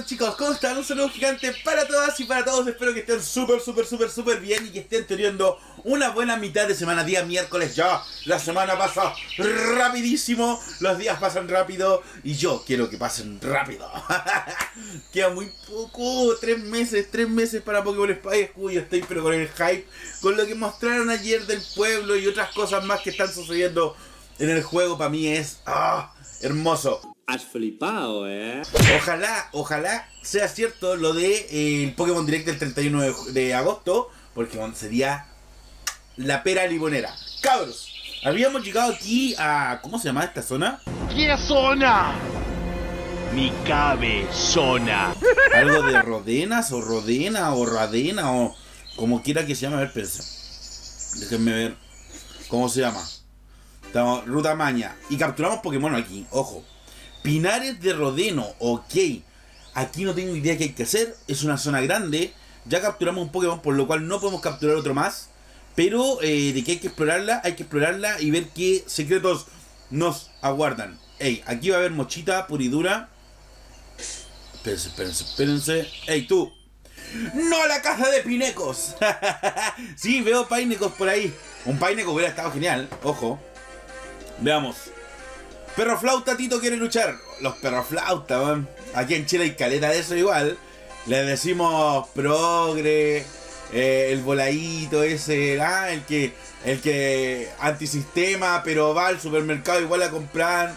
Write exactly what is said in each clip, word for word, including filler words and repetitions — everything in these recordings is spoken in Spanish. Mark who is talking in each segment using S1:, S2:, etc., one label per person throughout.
S1: onda, chicos? ¿Cómo están? Un saludo gigante para todas y para todos. Espero que estén súper, súper, súper, súper bien y que estén teniendo una buena mitad de semana. Día miércoles ya. La semana pasa rapidísimo. Los días pasan rápido y yo quiero que pasen rápido. Queda muy poco. Tres meses, tres meses para Pokémon Espada y Escudo. Yo estoy pero con el hype, con lo que mostraron ayer del pueblo y otras cosas más que están sucediendo en el juego. Para mí es ah, hermoso.
S2: Has flipado, ¿eh?
S1: Ojalá, ojalá sea cierto lo de eh, el Pokémon Direct del treinta y uno de, de agosto, porque bueno, sería la pera limonera. Cabros, habíamos llegado aquí a... ¿cómo se llama esta zona?
S3: ¿Qué zona? Mi cabezona.
S1: Algo de Rodenas o Rodena o Radena o como quiera que se llame. A ver, pensa. Déjenme ver cómo se llama. Estamos, Ruta Maña. Y capturamos Pokémon aquí, ojo. Pinares de Rodeno, ok. Aquí no tengo idea qué hay que hacer. Es una zona grande. Ya capturamos un Pokémon, por lo cual no podemos capturar otro más. Pero eh, de que hay que explorarla, hay que explorarla y ver qué secretos nos aguardan. Ey, aquí va a haber mochita puridura. Espérense, espérense, espérense. Ey, tú. ¡No a la caza de pinecos! Sí, veo painecos por ahí. Un paineco hubiera estado genial, ojo. Veamos. Perro flauta, Tito quiere luchar. Los perros flauta, man. Aquí en Chile hay caleta de eso igual. Les decimos progre, eh, el voladito ese, ah, el que, el que antisistema, pero va al supermercado igual a comprar.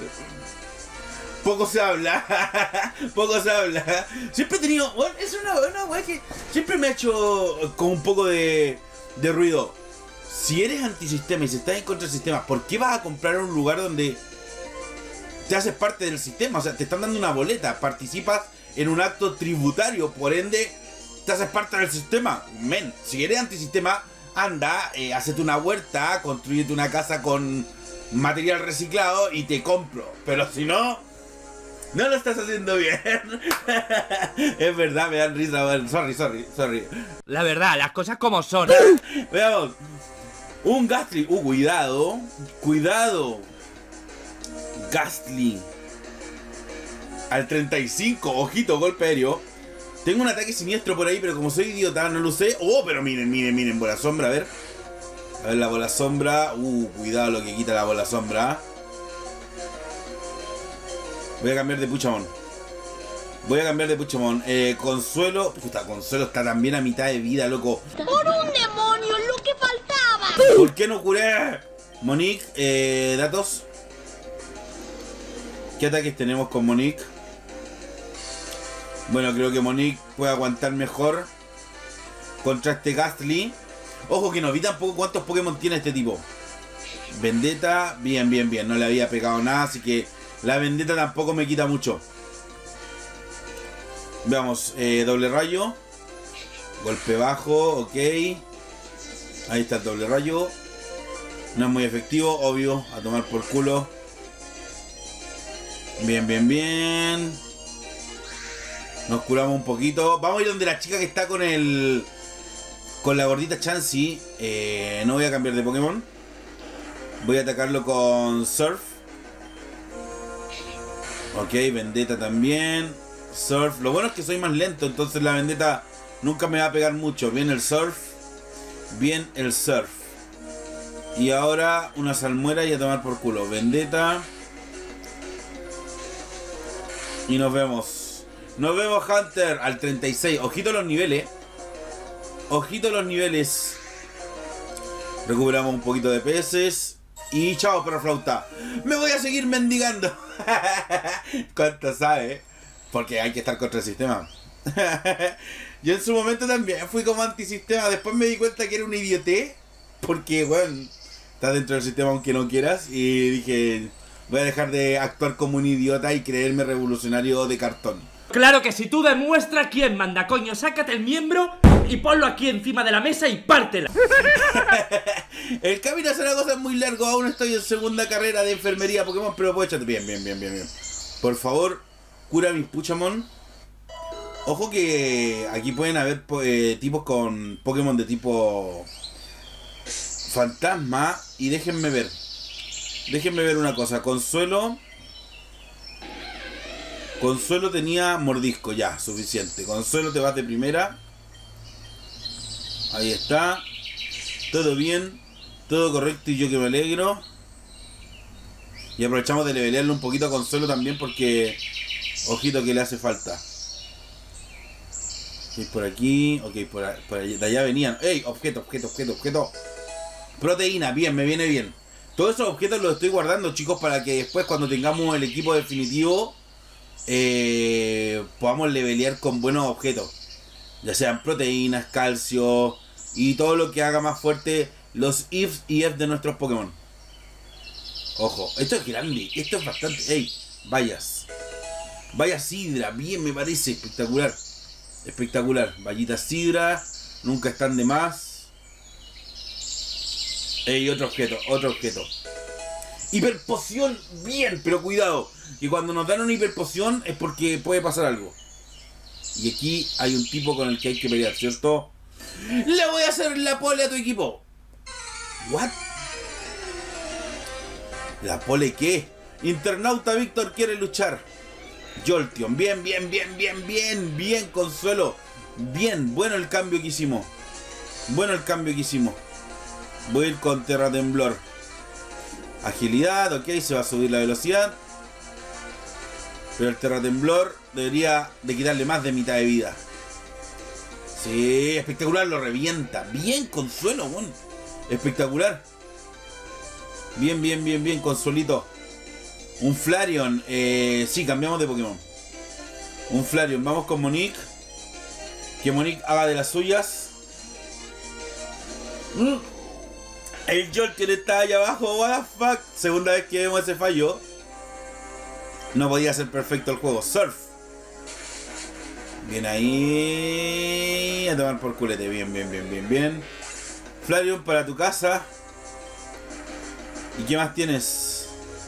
S1: Poco se habla, poco se habla. Siempre he tenido, bueno, es una buena weá que siempre me ha hecho con un poco de, de ruido. Si eres antisistema y si estás en contra del sistema, ¿por qué vas a comprar un lugar donde te haces parte del sistema? O sea, te están dando una boleta, participas en un acto tributario, por ende, te haces parte del sistema. Men, si eres antisistema, anda, eh, hacete una huerta, construyete una casa con material reciclado y te compro. Pero si no, no lo estás haciendo bien. Es verdad, me dan risa. Sorry, sorry, sorry.
S3: La verdad, las cosas como son.
S1: Veamos. Un Gastly. Uh, cuidado. Cuidado. Gastly. Al treinta y cinco. Ojito, golpe aéreo. Tengo un ataque siniestro por ahí, pero como soy idiota, no lo sé. Oh, pero miren, miren, miren. Bola sombra, a ver. A ver la bola sombra. Uh, cuidado lo que quita la bola sombra. Voy a cambiar de Puchamón. Voy a cambiar de Puchamón. Eh, Consuelo. Puta, Consuelo está también a mitad de vida, loco.
S4: ¡Por un demonio! ¡Lo que faltaba!
S1: ¿Por qué no curé? Monique, eh, datos. ¿Qué ataques tenemos con Monique? Bueno, creo que Monique puede aguantar mejor contra este Gastly. Ojo que no vi tampoco cuántos Pokémon tiene este tipo. Vendetta, bien, bien, bien. No le había pegado nada, así que la Vendetta tampoco me quita mucho. Veamos, eh, doble rayo. Golpe bajo, ok. Ahí está el doble rayo. No es muy efectivo, obvio. A tomar por culo. Bien, bien, bien. Nos curamos un poquito. Vamos a ir donde la chica que está con el... con la gordita Chansey. Eh, no voy a cambiar de Pokémon. Voy a atacarlo con Surf. Ok, Vendetta también. Surf. Lo bueno es que soy más lento, entonces la Vendetta nunca me va a pegar mucho. Bien el Surf. Bien el Surf. Y ahora una salmuera y a tomar por culo. Vendetta. Y nos vemos. Nos vemos, Hunter. Al treinta y seis. Ojito los niveles. Ojito los niveles. Recuperamos un poquito de peces. Y chao, perro flauta. Me voy a seguir mendigando. ¿Cuánto sabe? Porque hay que estar contra el sistema. Yo en su momento también fui como antisistema. Después me di cuenta que era un idioté. Porque, bueno, estás dentro del sistema aunque no quieras. Y dije, voy a dejar de actuar como un idiota y creerme revolucionario de cartón.
S3: Claro que si tú demuestras quién manda, coño, sácate el miembro y ponlo aquí encima de la mesa y pártela.
S1: El camino hace una cosa muy largo. Aún estoy en segunda carrera de enfermería Pokémon, pero puedo echarte. Bien, bien, bien, bien, bien. Por favor, cura mis Puchamon. Ojo que aquí pueden haber eh, tipos con Pokémon de tipo fantasma. Y déjenme ver. Déjenme ver una cosa. Consuelo. Consuelo tenía mordisco, ya, suficiente. Consuelo, te vas de primera. Ahí está. Todo bien. Todo correcto y yo que me alegro. Y aprovechamos de levelearle un poquito a Consuelo también porque... Ojito que le hace falta. Ok, por aquí. Ok, por, por allá, de allá venían. ¡Ey! Objeto, objeto, objeto, objeto. Proteína, bien, me viene bien. Todos esos objetos los estoy guardando, chicos, para que después cuando tengamos el equipo definitivo eh, podamos levelear con buenos objetos. Ya sean proteínas, calcio y todo lo que haga más fuerte los ifs y F de nuestros Pokémon. Ojo, esto es grande, esto es bastante... ¡Ey! Vallas. Vallas Sidra, bien me parece, espectacular. Espectacular. Vallitas Sidra, nunca están de más. Ey, otro objeto, otro objeto. Hiperpoción, bien, pero cuidado. Que cuando nos dan una hiperpoción es porque puede pasar algo. Y aquí hay un tipo con el que hay que pelear, ¿cierto? Le voy a hacer la pole a tu equipo. ¿What? ¿La pole qué? Internauta Víctor quiere luchar. Jolteon, bien, bien, bien, bien, bien, bien, Consuelo. Bien, bueno el cambio que hicimos. Bueno el cambio que hicimos. Voy a ir con Terra Temblor. Agilidad, ok, se va a subir la velocidad. Pero el Terra Temblor debería de quitarle más de mitad de vida. Sí, espectacular, lo revienta. Bien, Consuelo, bueno. Espectacular. Bien, bien, bien, bien, Consuelito. Un Flareon, eh, sí, cambiamos de Pokémon. Un Flareon, vamos con Monique. Que Monique haga de las suyas. Mm. El Jolteon está allá abajo, what the fuck. Segunda vez que vemos ese fallo. No podía ser perfecto el juego. Surf. Bien ahí. A tomar por culete. Bien, bien, bien, bien, bien. Flareon para tu casa. ¿Y qué más tienes?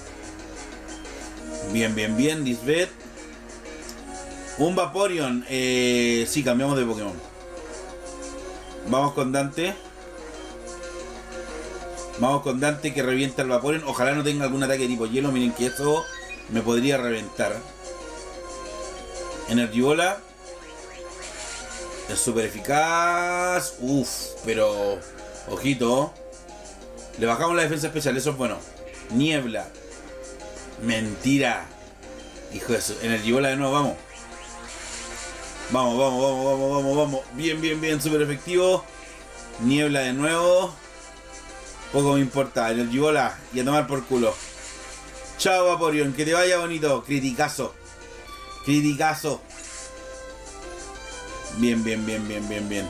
S1: Bien, bien, bien. Disbet. Un Vaporeon. Eh, sí, cambiamos de Pokémon. Vamos con Dante. Vamos con Dante que revienta el Vaporeon. Ojalá no tenga algún ataque tipo hielo. Miren que eso me podría reventar. Energibola. Es súper eficaz. Uff, pero... Ojito. Le bajamos la defensa especial. Eso es bueno. Niebla. Mentira. Hijo de eso. Energibola de nuevo, vamos. Vamos, vamos, vamos, vamos, vamos, vamos. Bien, bien, bien. Súper efectivo. Niebla de nuevo. Poco me importa, Energibola y a tomar por culo. Chao Vaporeon, que te vaya bonito. Criticazo. Criticazo. Bien, bien, bien, bien, bien, bien.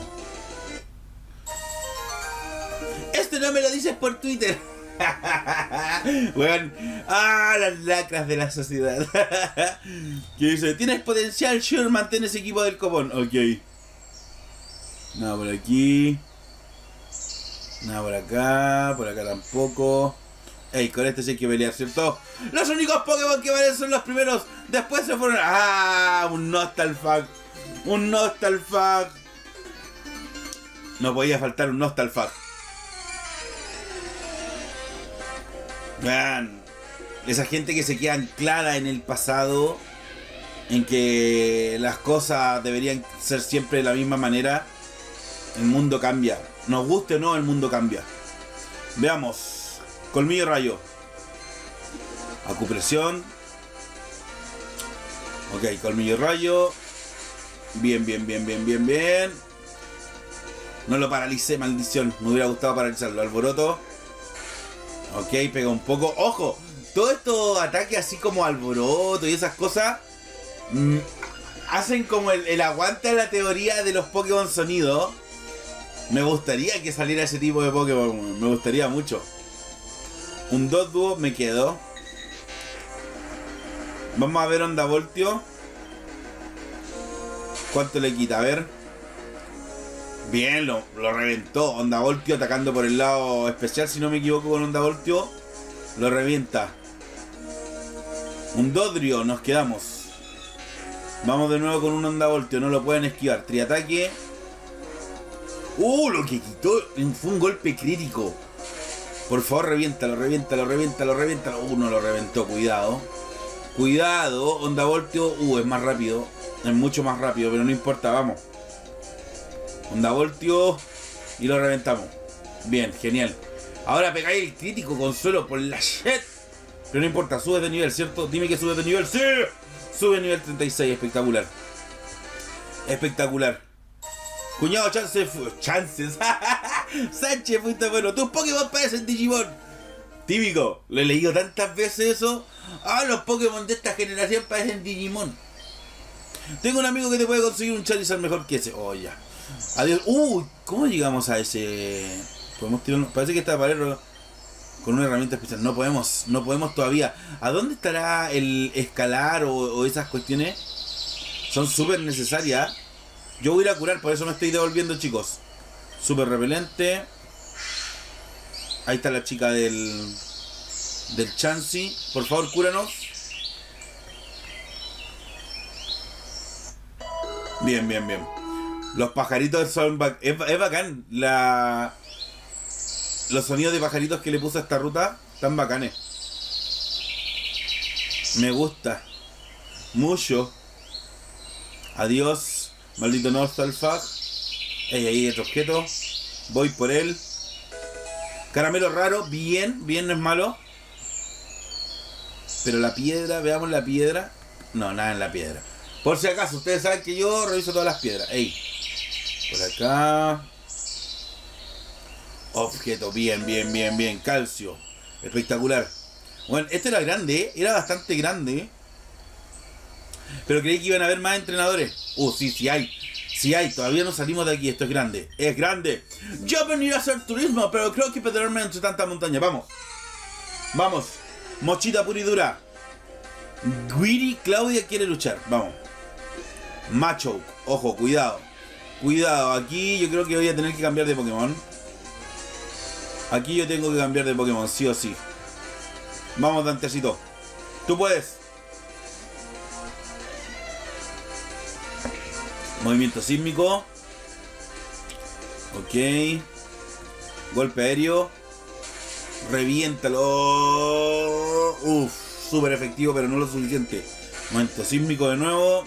S1: Esto no me lo dices por Twitter. Bueno, ah, las lacras de la sociedad. ¿Qué dice? Tienes potencial, sure, mantén ese equipo del copón. Ok. Nada por aquí. Nada por acá, por acá tampoco. Ey, con este sí hay que pelear, ¿cierto? Los únicos Pokémon que valen son los primeros. Después se fueron... ¡Ah! Un Nostalfag. Un Nostalfag. No podía faltar un Nostalfag. Vean. Esa gente que se queda anclada en el pasado. En que las cosas deberían ser siempre de la misma manera. El mundo cambia. Nos guste o no, el mundo cambia. Veamos. Colmillo rayo. Acupresión. Ok, colmillo rayo. Bien, bien, bien, bien, bien, bien. No lo paralicé, maldición. Me hubiera gustado paralizarlo. Alboroto. Ok, pega un poco. ¡Ojo! Todo estos ataques así como alboroto y esas cosas mmm, hacen como el, el aguante a la teoría de los Pokémon sonido. Me gustaría que saliera ese tipo de Pokémon. Me gustaría mucho. Un dos dúo me quedo. Vamos a ver Onda Voltio. ¿Cuánto le quita? A ver. Bien, lo, lo reventó. Onda Voltio atacando por el lado especial. Si no me equivoco con Onda Voltio. Lo revienta. Un Dodrio. Nos quedamos. Vamos de nuevo con un Onda Voltio. No lo pueden esquivar. Triataque. Uh, lo que quitó fue un golpe crítico. Por favor, reviéntalo, reviéntalo, reviéntalo, reviéntalo. Uh, no lo reventó, cuidado. Cuidado, Onda Voltio. Uh, es más rápido. Es mucho más rápido, pero no importa, vamos. Onda Voltio. Y lo reventamos. Bien, genial. Ahora pegáis el crítico, Consuelo, por la shit. Pero no importa, subes de nivel, ¿cierto? Dime que subes de nivel. ¡Sí! Sube nivel treinta y seis, espectacular. Espectacular. Cuñado Chance fu Chances. Sánchez, fuiste bueno. Tus Pokémon parecen Digimon. Típico. Lo he leído tantas veces eso. Ah, los Pokémon de esta generación parecen Digimon. Tengo un amigo que te puede conseguir un Charizard mejor que ese. Oh, ya. Adiós. Uh, ¿cómo llegamos a ese? Podemos tirar. Parece que está pared con una herramienta especial. No podemos, no podemos todavía. ¿A dónde estará el escalar o, o esas cuestiones? Son súper necesarias. Yo voy a ir a curar, por eso me estoy devolviendo, chicos. Súper repelente. Ahí está la chica del del Chansey. Por favor, cúranos. Bien, bien, bien. Los pajaritos son bac es, es bacán. La Los sonidos de pajaritos que le puse a esta ruta están bacanes. Me gusta mucho. Adiós, maldito Nostalfag. Ey, ahí este objeto. Voy por él. Caramelo raro, bien, bien, no es malo. Pero la piedra, veamos la piedra. No, nada en la piedra. Por si acaso, ustedes saben que yo reviso todas las piedras. Ey, por acá. Objeto, bien, bien, bien, bien. Calcio, espectacular. Bueno, este era grande, ¿eh? Era bastante grande. Pero creí que iban a haber más entrenadores. Uh, sí, sí hay. Sí hay, todavía no salimos de aquí, esto es grande. Es grande. Yo venía a hacer turismo, pero creo que perderme entre tanta montaña. Vamos. Vamos. Mochita pura y dura. Guiri, Claudia quiere luchar. Vamos. Macho. Ojo, cuidado. Cuidado, aquí yo creo que voy a tener que cambiar de Pokémon. Aquí yo tengo que cambiar de Pokémon, sí o sí. Vamos, Dantecito. Tú puedes. Movimiento sísmico. Ok. Golpe aéreo. Reviéntalo. Uff, súper efectivo, pero no lo suficiente. Movimiento sísmico de nuevo.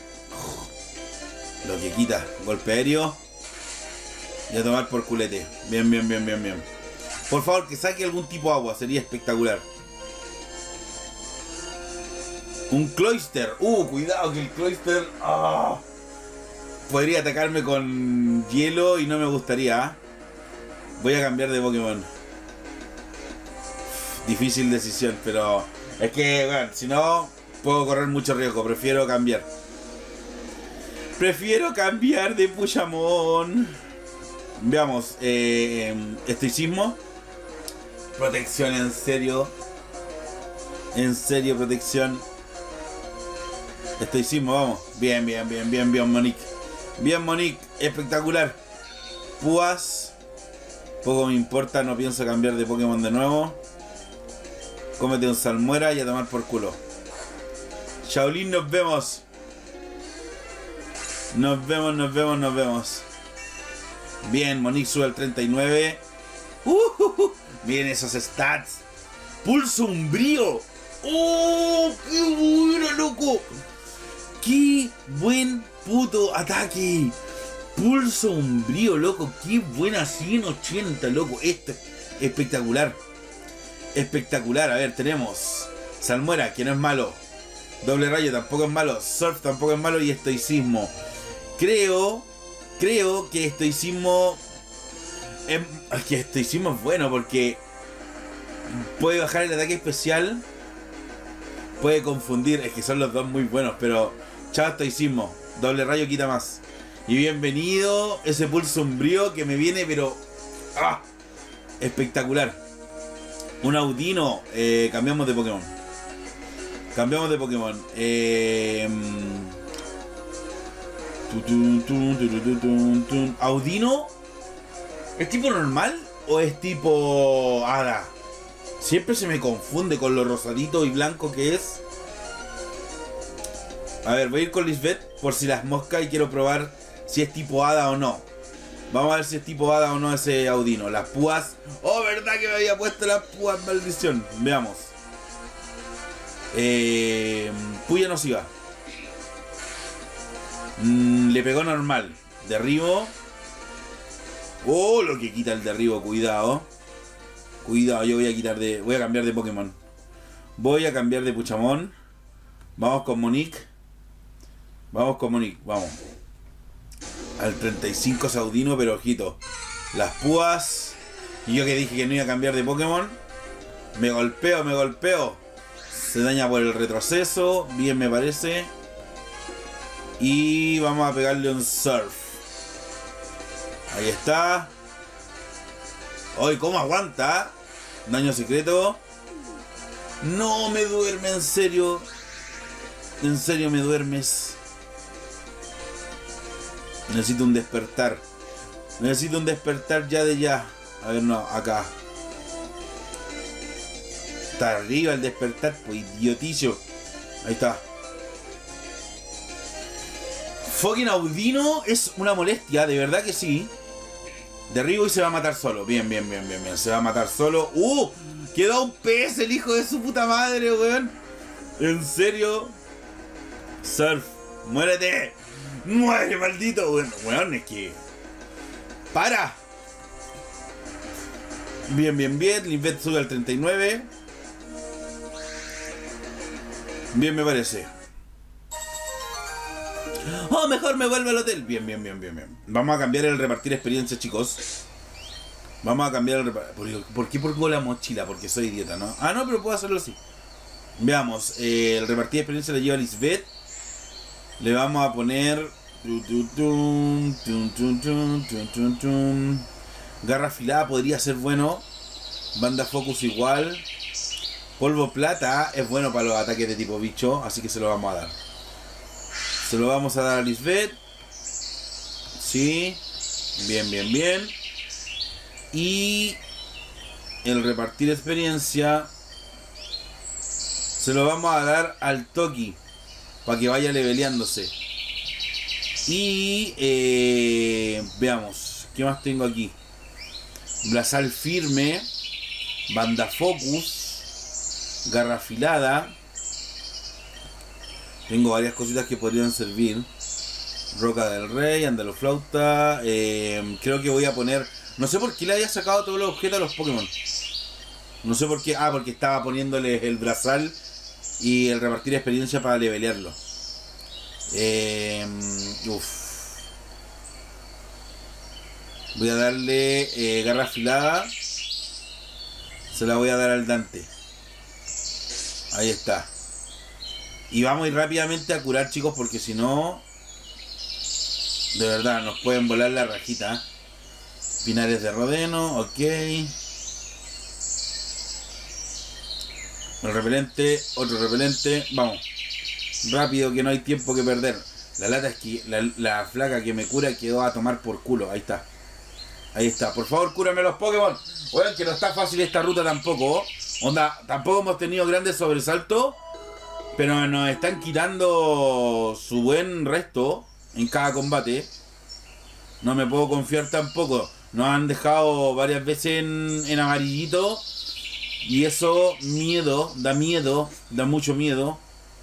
S1: Lo que quita. Golpe aéreo. Y a tomar por culete. Bien, bien, bien, bien, bien. Por favor, que saque algún tipo de agua. Sería espectacular. Un Cloyster. Uh, cuidado que el Cloyster... Oh, podría atacarme con hielo y no me gustaría. ¿eh? Voy a cambiar de Pokémon. Difícil decisión, pero... Es que, bueno, si no, puedo correr mucho riesgo. Prefiero cambiar. Prefiero cambiar de Puchamón. Veamos. Eh, estoicismo. Protección, en serio. En serio, protección. Estoicismo, vamos. Bien, bien, bien, bien, bien, Monique. Bien, Monique. Espectacular. Púas. Poco me importa, no pienso cambiar de Pokémon de nuevo. Cómete un salmuera y a tomar por culo. Shaolin, nos vemos. Nos vemos, nos vemos, nos vemos. Bien, Monique sube al treinta y nueve. Uh, uh, uh. Miren esos stats. Pulso umbrío. ¡Oh! ¡Qué bueno, loco! ¡Qué buen puto ataque! Pulso umbrío, loco. ¡Qué buena cien ochenta, loco! Esto es espectacular. Espectacular. A ver, tenemos Salmuera, que no es malo. Doble rayo tampoco es malo. Surf tampoco es malo. Y estoicismo. Creo... Creo que estoicismo... Es, que estoicismo es bueno porque... Puede bajar el ataque especial. Puede confundir. Es que son los dos muy buenos. Pero... Chao estoicismo. Doble rayo quita más. Y bienvenido ese pulso umbrío que me viene pero... ¡Ah! Espectacular. Un Audino. Eh, cambiamos de Pokémon. Cambiamos de Pokémon. Eh... Audino. ¿Es tipo normal o es tipo hada? Siempre se me confunde con lo rosadito y blanco que es. A ver, voy a ir con Lisbeth por si las moscas y quiero probar si es tipo hada o no. Vamos a ver si es tipo hada o no ese Audino. Las púas. Oh, verdad que me había puesto las púas, maldición. Veamos. Eh, puya nociva. Mm, le pegó normal. Derribo. Oh, lo que quita el derribo, cuidado. Cuidado, yo voy a quitar de. Voy a cambiar de Pokémon. Voy a cambiar de Puchamón. Vamos con Monique. Vamos con Monique, vamos. Al treinta y cinco Saudino, pero ojito. Las púas. Y yo que dije que no iba a cambiar de Pokémon. Me golpeo, me golpeo. Se daña por el retroceso. Bien me parece. Y vamos a pegarle un Surf. Ahí está. Hoy, ¿cómo aguanta? Daño secreto. No me duerme, en serio. En serio me duermes. Necesito un despertar. Necesito un despertar ya de ya. A ver, no, acá. Está arriba el despertar, pues idiotillo. Ahí está. Fucking Audino es una molestia, de verdad que sí. Derribo y se va a matar solo. Bien, bien, bien, bien, bien. Se va a matar solo. ¡Uh! Quedó un pez el hijo de su puta madre, weón. ¿En serio? Surf, muérete. Muere, maldito. Bueno, weón, es que... ¡Para! Bien, bien, bien. Lisbeth sube al treinta y nueve. Bien, me parece. Oh, mejor me vuelvo al hotel. Bien, bien, bien, bien, bien. Vamos a cambiar el repartir experiencia, chicos. Vamos a cambiar el repartir. ¿Por, ¿Por qué pongo la mochila? Porque soy idiota, ¿no? Ah, no, pero puedo hacerlo así. Veamos. Eh, el repartir experiencia le lleva a Lisbeth. Le vamos a poner... Garra afilada podría ser bueno. Banda focus igual. Polvo plata es bueno para los ataques de tipo bicho, así que se lo vamos a dar. Se lo vamos a dar a Lisbeth. Sí. Bien, bien, bien. Y el repartir experiencia se lo vamos a dar al Toki para que vaya leveleándose. Y eh, veamos, ¿qué más tengo aquí? Blasal firme, banda focus, garra afilada. Tengo varias cositas que podrían servir. Roca del Rey, Andaloflauta. Eh, creo que voy a poner... No sé por qué le había sacado todos los objetos a los Pokémon. No sé por qué. Ah, porque estaba poniéndoles el brazal y el repartir experiencia para levelearlo. Eh, uf. Voy a darle eh, garra afilada. Se la voy a dar al Dante. Ahí está. Y vamos a ir rápidamente a curar, chicos, porque si no... De verdad, nos pueden volar la rajita. Pinares de Rodeno, ok. El repelente, otro repelente. Vamos. Rápido, que no hay tiempo que perder. La lata es que la, la flaca que me cura quedó a tomar por culo. Ahí está. Ahí está. Por favor, cúrame los Pokémon. Oigan, que no está fácil esta ruta tampoco. Onda, tampoco hemos tenido grandes sobresaltos. Pero nos están quitando su buen resto en cada combate. No me puedo confiar tampoco. Nos han dejado varias veces en, en amarillito. Y eso, miedo, da miedo, da mucho miedo.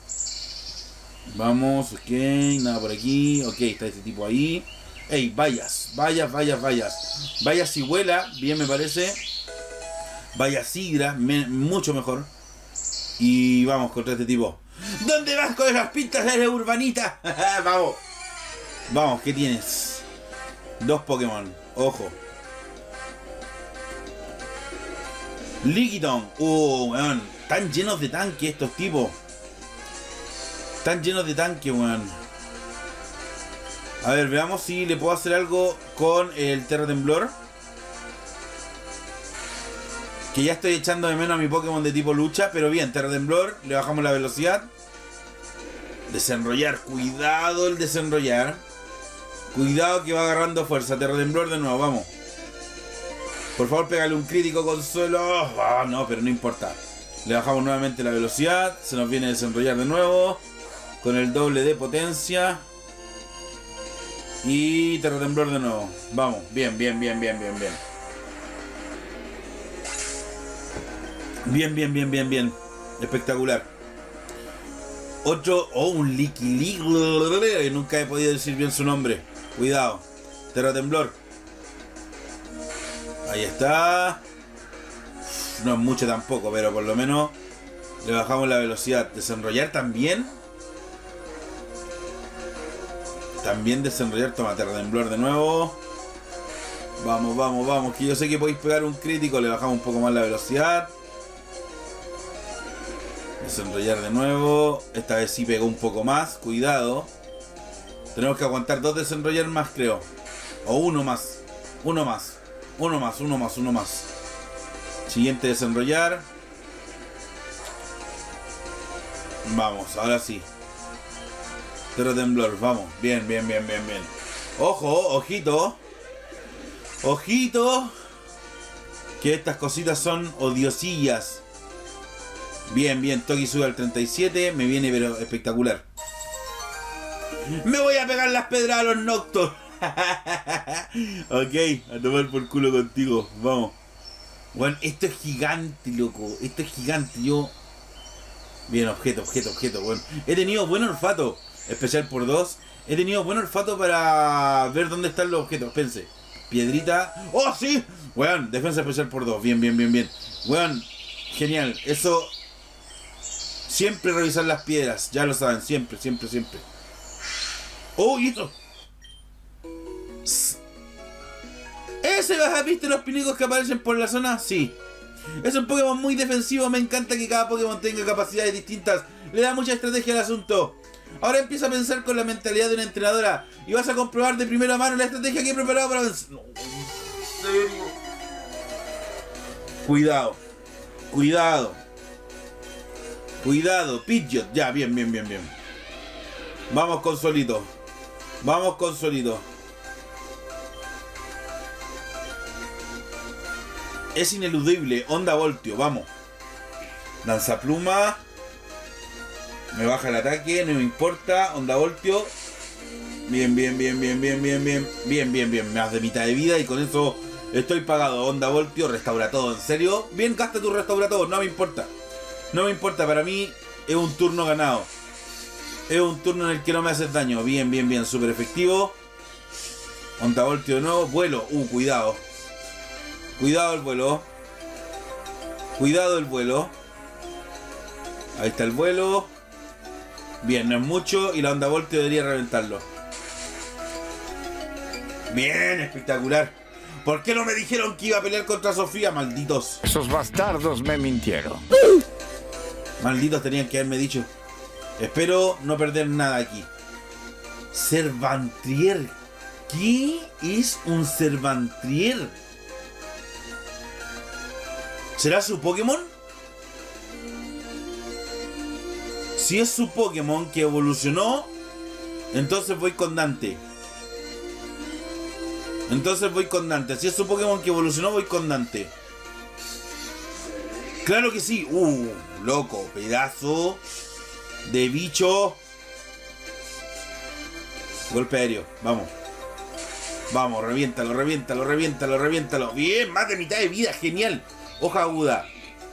S1: Vamos, ok, nada por aquí. Ok, está este tipo ahí. Ey, vayas, vayas, vayas, vayas. Vayas y vuela, bien me parece. Vayas sigra, me, mucho mejor. Y vamos contra este tipo. ¿Dónde vas con esas pintas de urbanita? Vamos. Vamos, ¿qué tienes? Dos Pokémon, ojo. Lickitung. Uh, weón. Están llenos de tanque estos tipos. Están llenos de tanque, weón. A ver, veamos si le puedo hacer algo con el Terra Temblor. Que ya estoy echando de menos a mi Pokémon de tipo lucha. Pero bien, Terra Temblor. Le bajamos la velocidad. Desenrollar. Cuidado el desenrollar. Cuidado que va agarrando fuerza. Terra Temblor de nuevo, vamos. Por favor, pégale un crítico, Consuelo. Ah, no, pero no importa. Le bajamos nuevamente la velocidad. Se nos viene a desenrollar de nuevo. Con el doble de potencia. Y Terra Temblor de nuevo. Vamos, bien, bien, bien, bien, bien, bien. Bien, bien, bien, bien, bien. Espectacular. Otro, oh, un Licky nunca he podido decir bien su nombre. Cuidado. Terratemblor. Ahí está. No es mucho tampoco, pero por lo menos le bajamos la velocidad. Desenrollar también. También desenrollar. Toma, terratemblor de nuevo. Vamos, vamos, vamos. Que yo sé que podéis pegar un crítico. Le bajamos un poco más la velocidad. Desenrollar de nuevo. Esta vez sí pegó un poco más. Cuidado. Tenemos que aguantar dos desenrollar más, creo. O uno más. Uno más. Uno más, uno más, uno más. Siguiente desenrollar. Vamos, ahora sí. Terratemblor, vamos. Bien, bien, bien, bien, bien. Ojo, ojito. Ojito. Que estas cositas son odiosillas. Bien, bien, Toki sube al treinta y siete. Me viene pero espectacular. Me voy a pegar las pedras a los Noctos. Ok, a tomar por culo contigo. Vamos. Bueno, esto es gigante, loco. Esto es gigante. Yo... Bien, objeto, objeto, objeto. Bueno, he tenido buen olfato. Especial por dos. He tenido buen olfato para ver dónde están los objetos. Espérense. Piedrita. ¡Oh, sí! Bueno, defensa especial por dos. Bien, bien, bien, bien. Bueno, genial. Eso... Siempre revisar las piedras. Ya lo saben. Siempre, siempre, siempre. ¡Oh, y eso! ¿Ese vas viste los pinicos que aparecen por la zona? Sí. Es un Pokémon muy defensivo. Me encanta que cada Pokémon tenga capacidades distintas. Le da mucha estrategia al asunto. Ahora empieza a pensar con la mentalidad de una entrenadora y vas a comprobar de primera mano la estrategia que he preparado para vencer. No, en serio. Cuidado. Cuidado. Cuidado. Pidgeot. Ya, bien, bien, bien, bien. Vamos con Solito. Vamos con Solito. Es ineludible. Onda Voltio. Vamos. Lanzapluma. Me baja el ataque. No me importa. Onda Voltio. Bien, bien, bien, bien, bien, bien, bien. Bien, bien, bien. Más de mitad de vida y con eso estoy pagado. Onda Voltio. Restaura todo. ¿En serio? Bien, gasta tu restaura todo. No me importa. No me importa. Para mí es un turno ganado. Es un turno en el que no me haces daño. Bien, bien, bien. Súper efectivo. Onda Voltio de nuevo. Vuelo. Uh, cuidado. Cuidado el vuelo. Cuidado el vuelo. Ahí está el vuelo. Bien, no es mucho. Y la onda Voltio debería reventarlo. Bien, espectacular. ¿Por qué no me dijeron que iba a pelear contra Sofía, malditos?
S5: Esos bastardos me mintieron.
S1: Malditos, tenían que haberme dicho. Espero no perder nada aquí. Cervantrier. ¿Qué es un Cervantrier? ¿Será su Pokémon? Si es su Pokémon que evolucionó, entonces voy con Dante. Entonces voy con Dante. Si es su Pokémon que evolucionó, voy con Dante. Claro que sí. Uh, loco, pedazo de bicho. Golpe aéreo, vamos. Vamos, reviéntalo, reviéntalo, reviéntalo, reviéntalo. Bien, más de mitad de vida, genial. Hoja aguda.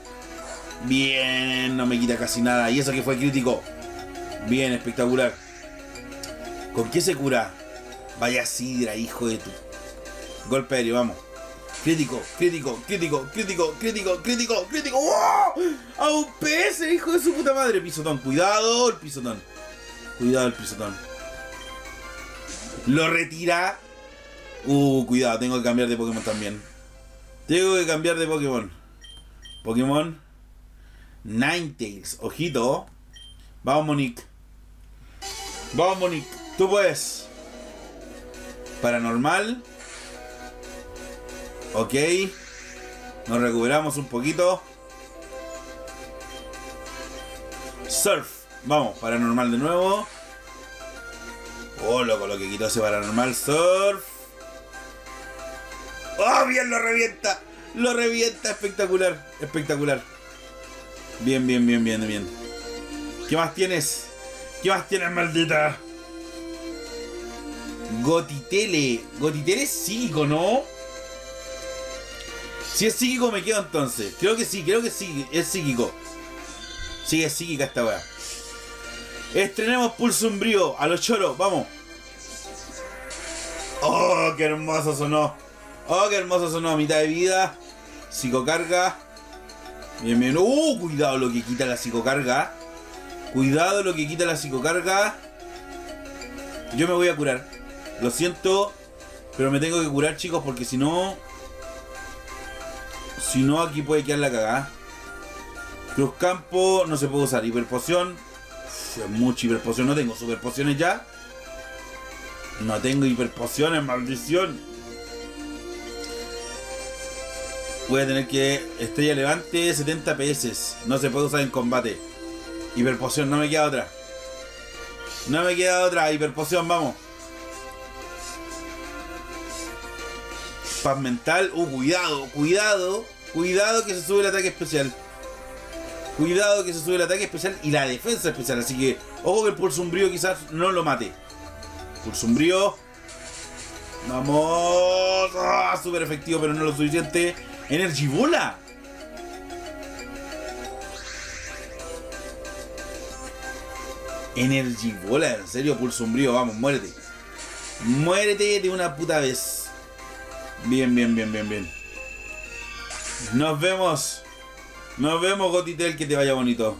S1: Bien, no me quita casi nada. Y eso que fue crítico. Bien, espectacular. ¿Con qué se cura? Vaya sidra, hijo de tu... Golpe aéreo, vamos. Crítico, crítico, crítico, crítico, crítico, crítico, crítico. ¡Wow! A un P S, hijo de su puta madre. Pisotón, cuidado el pisotón. Cuidado el pisotón. Lo retira. Uh, cuidado, tengo que cambiar de Pokémon también. Tengo que cambiar de Pokémon. Pokémon Ninetales, ojito. Vamos, Monique. Vamos, Monique. Tú puedes. Paranormal. Ok. Nos recuperamos un poquito. Surf. Vamos, paranormal de nuevo. Oh, loco, lo que quitó ese paranormal. Surf. Oh, bien, lo revienta. Lo revienta, espectacular. Espectacular. Bien, bien, bien, bien, bien. ¿Qué más tienes? ¿Qué más tienes, maldita? Gotitele. Gotitele es psíquico, ¿no? Si es psíquico me quedo entonces. Creo que sí, creo que sí, es psíquico. Sí, es psíquica esta weá. Estrenemos Pulso Umbrío a los choros, vamos. Oh, qué hermoso sonó. Oh, qué hermoso sonó. Mitad de vida. Psicocarga. Bien, bien. Uh, cuidado lo que quita la psicocarga. Cuidado lo que quita la psicocarga. Yo me voy a curar. Lo siento, pero me tengo que curar, chicos, porque si no... Si no, aquí puede quedar la cagada. Cruz Campo, no se puede usar. Hiperpoción. Uf, mucha hiperpoción. No tengo superpociones ya. No tengo hiperpociones, maldición. Voy a tener que... Estrella Levante, setenta P S. No se puede usar en combate. Hiperpoción, no me queda otra. No me queda otra. Hiperpoción, vamos. Paz mental. Uh, cuidado, cuidado. Cuidado que se sube el ataque especial. Cuidado que se sube el ataque especial y la defensa especial. Así que, ojo que el Pulso Umbrío quizás no lo mate. Pulso Umbrío. Vamos. Ah, súper efectivo, pero no lo suficiente. Energy Bola. Energy Bola, en serio, Pulso Umbrío. Vamos, muérete. Muérete de una puta vez. Bien, bien, bien, bien, bien. Nos vemos. Nos vemos, Gotitel, que te vaya bonito.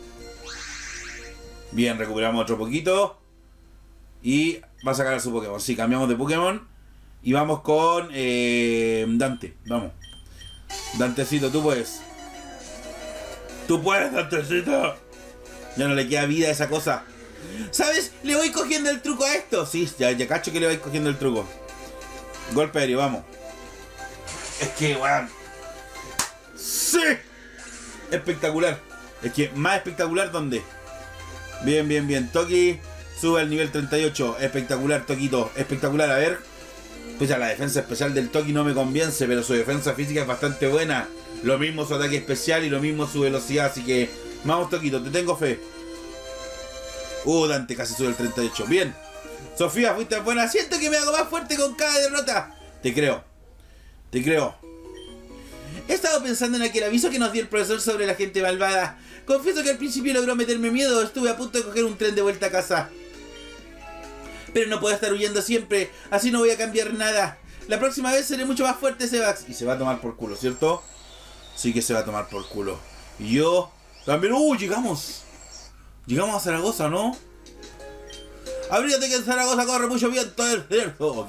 S1: Bien, recuperamos otro poquito. Y va a sacar a su Pokémon. Sí, cambiamos de Pokémon. Y vamos con eh, Dante. Vamos. Dantecito, tú puedes. Tú puedes, Dantecito. Ya no le queda vida a esa cosa. ¿Sabes? Le voy cogiendo el truco a esto. Sí, ya, ya cacho que le voy cogiendo el truco. Golpe aéreo, vamos. Es que, weón. ¡Sí! Espectacular. Es que más espectacular, ¿dónde? Bien, bien, bien. Toki sube al nivel treinta y ocho. Espectacular, Toquito. Espectacular, a ver. Pues ya la defensa especial del Toki no me convence, pero su defensa física es bastante buena. Lo mismo su ataque especial y lo mismo su velocidad. Así que, vamos, Toquito, te tengo fe. Uh, Dante casi sube el treinta y ocho. Bien. Sofía, fuiste buena. Siento que me hago más fuerte con cada derrota. Te creo. Te creo. He estado pensando en aquel aviso que nos dio el profesor sobre la gente malvada. Confieso que al principio logró meterme miedo. Estuve a punto de coger un tren de vuelta a casa. Pero no puedo estar huyendo siempre. Así no voy a cambiar nada. La próxima vez seré mucho más fuerte, Sebax. Y se va a tomar por culo, ¿cierto? Sí que se va a tomar por culo. Y yo también. ¡Uh! Llegamos. Llegamos a Zaragoza, ¿no? Abrígate que en Zaragoza corre mucho viento del cerdo. Ok.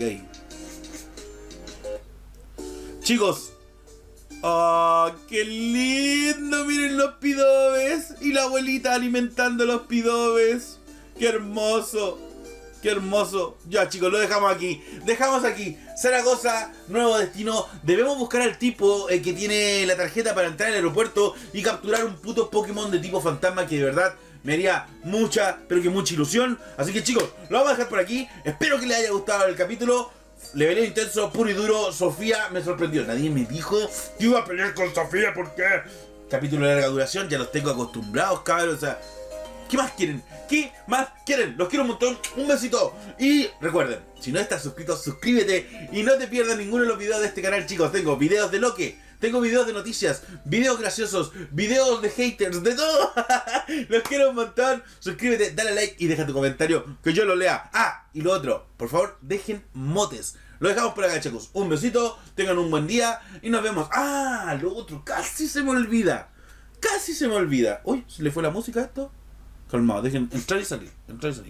S1: Chicos. ¡Oh, qué lindo! Miren los pidobes. Y la abuelita alimentando los pidobes. ¡Qué hermoso! ¡Qué hermoso! Ya, chicos, lo dejamos aquí. Dejamos aquí. Zaragoza, nuevo destino. Debemos buscar al tipo eh, que tiene la tarjeta para entrar al aeropuerto y capturar un puto Pokémon de tipo fantasma que de verdad me haría mucha, pero que mucha ilusión. Así que, chicos, lo vamos a dejar por aquí. Espero que les haya gustado el capítulo. Leveleo intenso, puro y duro. Sofía me sorprendió. Nadie me dijo que iba a pelear con Sofía porque... Capítulo de larga duración, ya los tengo acostumbrados, cabros. O sea, ¿qué más quieren? ¿Qué más quieren? Los quiero un montón. Un besito. Y recuerden, si no estás suscrito, suscríbete y no te pierdas ninguno de los videos de este canal, chicos. Tengo videos de Loque, tengo videos de noticias, videos graciosos, videos de haters, de todo. Los quiero un montón. Suscríbete, dale like y deja tu comentario que yo lo lea. Ah, y lo otro, por favor, dejen motes. Lo dejamos por acá, chicos. Un besito, tengan un buen día y nos vemos. Ah, lo otro, casi se me olvida. Casi se me olvida. Uy, ¿se le fue la música a esto? Calmado, dejen entrar y salir, entrar y salir.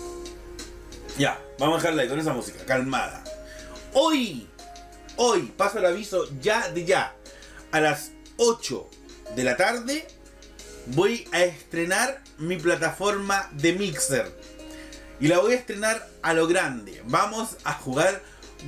S1: Ya, vamos a dejarla ahí con esa música, calmada. Hoy, hoy, paso el aviso ya de ya. A las ocho de la tarde voy a estrenar mi plataforma de Mixer. Y la voy a estrenar a lo grande. Vamos a jugar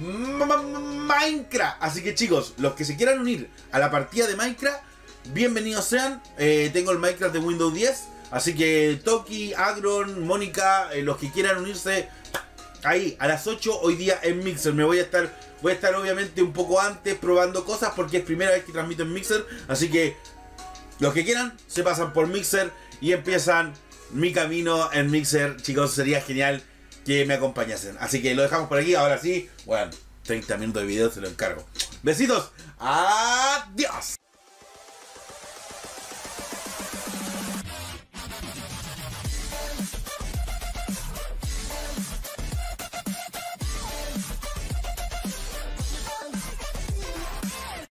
S1: Minecraft. Así que, chicos, los que se quieran unir a la partida de Minecraft, bienvenidos sean. eh, Tengo el Minecraft de Windows diez. Así que Toki, Agron, Mónica, eh, los que quieran unirse ahí a las ocho hoy día en Mixer. Me voy a estar, voy a estar obviamente un poco antes probando cosas porque es primera vez que transmito en Mixer. Así que los que quieran se pasan por Mixer y empiezan mi camino en Mixer. Chicos, sería genial que me acompañasen. Así que lo dejamos por aquí. Ahora sí, bueno, treinta minutos de video se lo encargo. Besitos. Adiós.